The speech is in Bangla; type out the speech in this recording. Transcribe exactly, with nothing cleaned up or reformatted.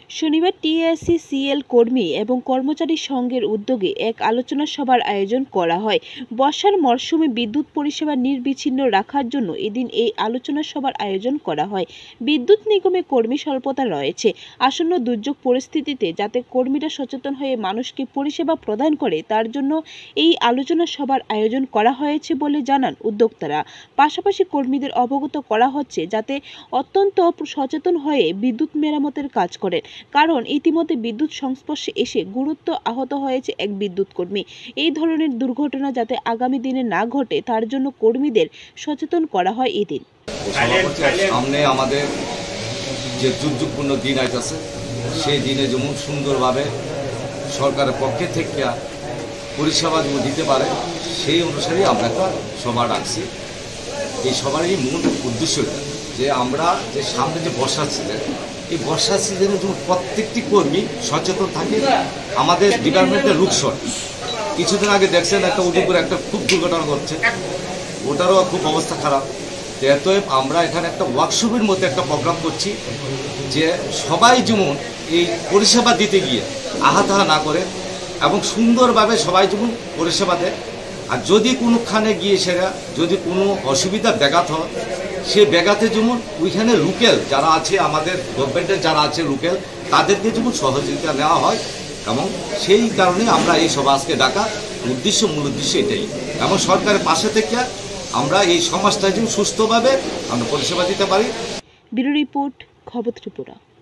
শনিবার টিএসসিসিএল কর্মী এবং কর্মচারী সংঘের উদ্যোগে এক আলোচনা সভার আয়োজন করা হয়। বর্ষার মরশুমে বিদ্যুৎ পরিষেবা নির্বিচ্ছিন্ন রাখার জন্য এদিন এই আলোচনা সভার আয়োজন করা হয়। বিদ্যুৎ নিগমে কর্মী স্বল্পতা রয়েছে। আসন্ন দুর্যোগ পরিস্থিতিতে যাতে কর্মীরা সচেতন হয়ে মানুষকে পরিষেবা প্রদান করে তার জন্য এই আলোচনা সভার আয়োজন করা হয়েছে বলে জানান উদ্যোক্তারা। পাশাপাশি কর্মীদের অবগত করা হচ্ছে যাতে অত্যন্ত সচেতন হয়ে বিদ্যুৎ মেরামতের কাজ করেন, কারণ ইতিমধ্যে বিদ্যুৎ সংস্পর্শে এসে গুরুত্ব আহত হয়েছে এক বিদ্যুৎ কর্মী। এই ধরনের দুর্ঘটনা যাতে আগামী দিনে না ঘটে তার জন্য কর্মীদের সচেতন করা হয় এদিন। সামনে আমাদের যে দুর্যোগপূর্ণ দিন আইতেছে সেই দিনে যেমন সুন্দরভাবে সরকারের পক্ষে থেকে পরিষেবা যেমন দিতে পারে সেই অনুসারে আমরা একটা সভা ডাকছি। এই সভারই মূল উদ্দেশ্য যে আমরা যে সামনে যে বর্ষা সিজন, এই বর্ষা সিজনে যেমন প্রত্যেকটি কর্মী সচেতন থাকে। আমাদের ডিপার্টমেন্টের রুকশট কিছুদিন আগে দেখছেন একটা উদয়পুরে একটা খুব দুর্ঘটনা ঘটছে, ওটারও খুব অবস্থা খারাপ। অতএব আমরা এখানে একটা ওয়ার্কশপের মধ্যে একটা প্রোগ্রাম করছি যে সবাই যেমন এই পরিষেবা দিতে গিয়ে আহাতাহা না করে এবং সুন্দরভাবে সবাই যেমন পরিষেবা দেয়। আর যদি কোনোখানে গিয়ে সেটা যদি কোনো অসুবিধা ব্যাঘাত হয় সে ব্যাঘাতে যেমন ওইখানে লোকাল যারা আছে আমাদের গভর্নমেন্টের যারা আছে লোকাল তাদেরকে যেমন সহযোগিতা নেওয়া হয়। এবং সেই কারণে আমরা এই সভা আজকে ডাকা উদ্দেশ্য মূল উদ্দেশ্য এটাই, এবং সরকারের পাশে থেকে আমরা এই সমাজটা যেন সুস্থভাবে আমরা পরিষেবা দিতে পারি। ব্যুরো রিপোর্ট, খবর ত্রিপুরা।